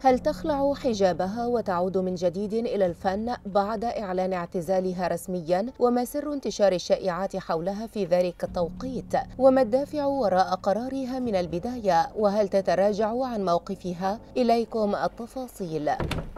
هل تخلع حجابها وتعود من جديد إلى الفن بعد إعلان اعتزالها رسميا؟ وما سر انتشار الشائعات حولها في ذلك التوقيت؟ وما الدافع وراء قرارها من البداية؟ وهل تتراجع عن موقفها؟ إليكم التفاصيل.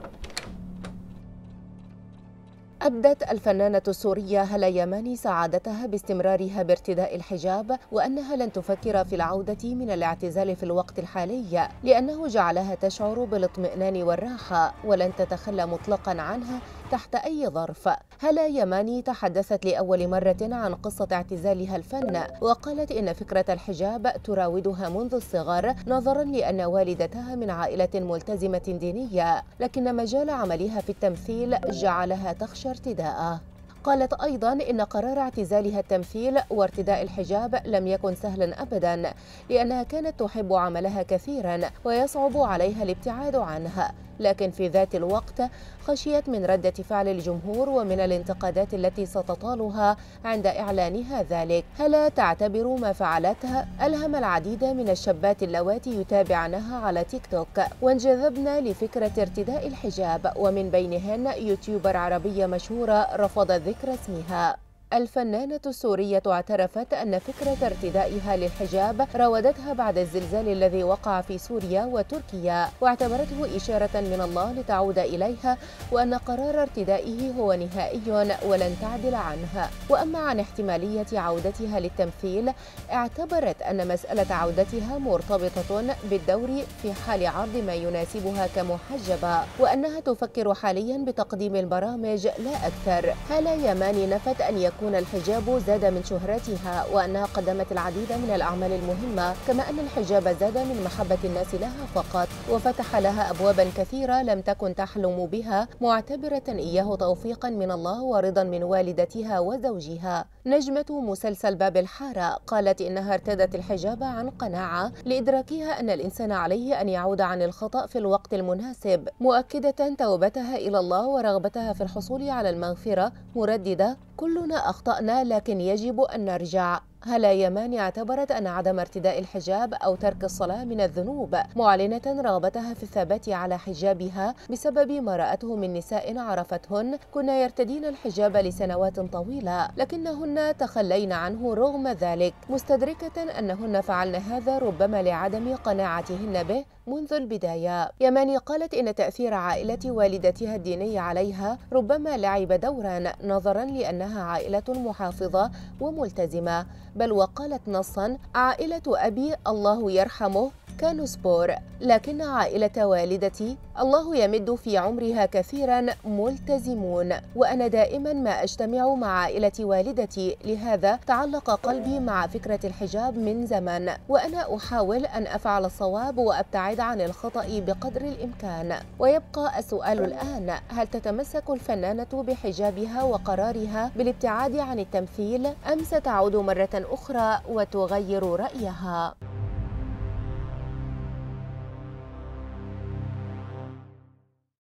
أبدت الفنانة السورية هلا يماني سعادتها باستمرارها بارتداء الحجاب، وأنها لن تفكر في العودة من الاعتزال في الوقت الحالي لأنه جعلها تشعر بالاطمئنان والراحة، ولن تتخلى مطلقا عنها تحت أي ظرف. هلا يماني تحدثت لأول مرة عن قصة اعتزالها الفن، وقالت إن فكرة الحجاب تراودها منذ الصغر نظرا لأن والدتها من عائلة ملتزمة دينية، لكن مجال عملها في التمثيل جعلها تخشى ارتداءه. قالت أيضا إن قرار اعتزالها التمثيل وارتداء الحجاب لم يكن سهلا أبدا، لأنها كانت تحب عملها كثيرا ويصعب عليها الابتعاد عنه، لكن في ذات الوقت خشيت من ردة فعل الجمهور ومن الانتقادات التي ستطالها عند إعلانها ذلك. هلا تعتبر ما فعلته ألهم العديد من الشابات اللواتي يتابعنها على تيك توك وانجذبن لفكرة ارتداء الحجاب، ومن بينهن يوتيوبر عربية مشهورة رفضت ذكر اسمها. الفنانة السورية اعترفت أن فكرة ارتدائها للحجاب راودتها بعد الزلزال الذي وقع في سوريا وتركيا، واعتبرته إشارة من الله لتعود إليها، وأن قرار ارتدائه هو نهائي ولن تعدل عنه. وأما عن احتمالية عودتها للتمثيل، اعتبرت أن مسألة عودتها مرتبطة بالدور في حال عرض ما يناسبها كمحجبة، وأنها تفكر حاليا بتقديم البرامج لا أكثر. هلا يماني نفت أن يكون الحجاب زاد من شهرتها، وأنها قدمت العديد من الأعمال المهمة، كما أن الحجاب زاد من محبة الناس لها فقط، وفتح لها أبوابا كثيرة لم تكن تحلم بها، معتبرة إياه توفيقا من الله ورضا من والدتها وزوجها. نجمة مسلسل باب الحارة قالت إنها ارتدت الحجاب عن قناعة لإدراكها أن الإنسان عليه أن يعود عن الخطأ في الوقت المناسب، مؤكدة توبتها إلى الله ورغبتها في الحصول على المغفرة، مرددة: كلنا أخطأنا لكن يجب أن نرجع. هلا يماني اعتبرت أن عدم ارتداء الحجاب أو ترك الصلاة من الذنوب، معلنة رغبتها في الثبات على حجابها بسبب ما رأته من نساء عرفتهن كن يرتدين الحجاب لسنوات طويلة لكنهن تخلين عنه رغم ذلك، مستدركة أنهن فعلن هذا ربما لعدم قناعتهن به منذ البداية. يماني قالت إن تأثير عائلة والدتها الديني عليها ربما لعب دورا، نظرا لأنها عائلة محافظة وملتزمة، بل وقالت نصا: عائلة أبي الله يرحمه كانوا سبور، لكن عائلة والدتي الله يمد في عمرها كثيرا ملتزمون، وأنا دائما ما أجتمع مع عائلة والدتي، لهذا تعلق قلبي مع فكرة الحجاب من زمن، وأنا أحاول أن أفعل الصواب وأبتعد عن الخطأ بقدر الإمكان. ويبقى السؤال الآن: هل تتمسك الفنانة بحجابها وقرارها بالابتعاد عن التمثيل، أم ستعود مرة أخرى وتغير رأيها؟